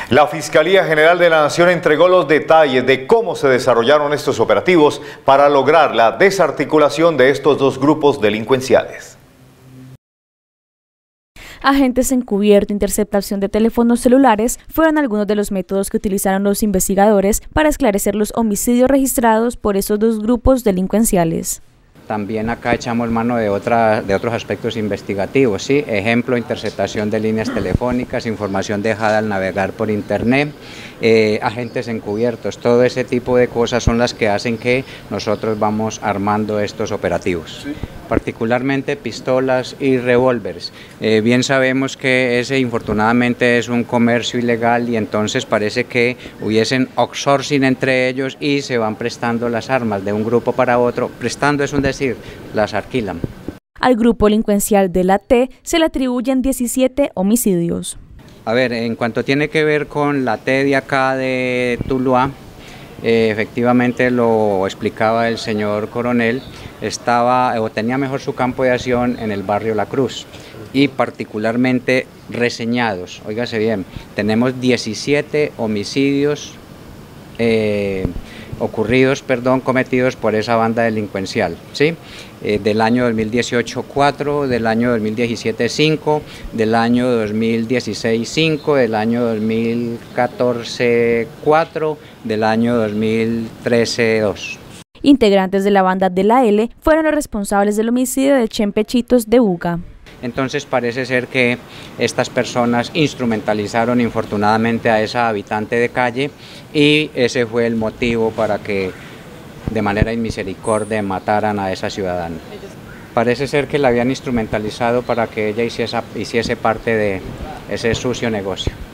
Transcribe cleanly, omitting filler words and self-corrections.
La Fiscalía General de la Nación entregó los detalles de cómo se desarrollaron estos operativos para lograr la desarticulación de estos dos grupos delincuenciales. Agentes encubierto, interceptación de teléfonos celulares fueron algunos de los métodos que utilizaron los investigadores para esclarecer los homicidios registrados por esos dos grupos delincuenciales. También acá echamos mano de otros aspectos investigativos, ¿sí? Ejemplo, interceptación de líneas telefónicas, información dejada al navegar por internet, agentes encubiertos, todo ese tipo de cosas son las que hacen que nosotros vamos armando estos operativos. ¿Sí? Particularmente pistolas y revólveres. Bien sabemos que ese infortunadamente es un comercio ilegal y entonces parece que hubiesen outsourcing entre ellos y se van prestando las armas de un grupo para otro. Prestando es un decir, las alquilan. Al grupo delincuencial de la T se le atribuyen 17 homicidios. A ver, en cuanto tiene que ver con la T de acá de Tuluá, efectivamente lo explicaba el señor coronel, tenía mejor su campo de acción en el barrio La Cruz y particularmente reseñados, óigase bien, tenemos 17 homicidios cometidos por esa banda delincuencial, ¿sí? Del año 2018 4, del año 2017 5, del año 2016 5, del año 2014 4, del año 2013 2. Integrantes de la banda de la L fueron los responsables del homicidio de Chempechitos de Buga. Entonces parece ser que estas personas instrumentalizaron infortunadamente a esa habitante de calle y ese fue el motivo para que de manera inmisericordia mataran a esa ciudadana. Parece ser que la habían instrumentalizado para que ella hiciese parte de ese sucio negocio.